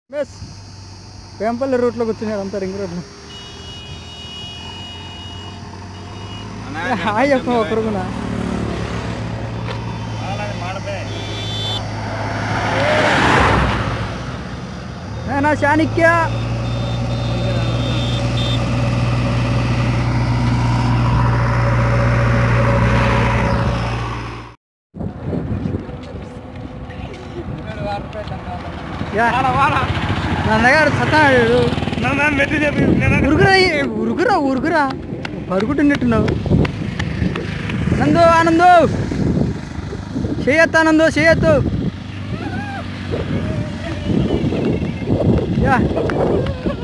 Bus Vempalli రూట్లో కూర్చున్నారు అంతా రింగ్ రోడ్లో. హాయ్ చెప్ప ఒకరుగునా నా చాణిక్య నన్నగారు సత్తాడు ఉరుగురా ఉరుగురా ఉరుగురా పరుగుతున్నట్టున్నావు. ఆనందో ఆనందో చేయొత్తు ఆనందో చేయొత్తు. యా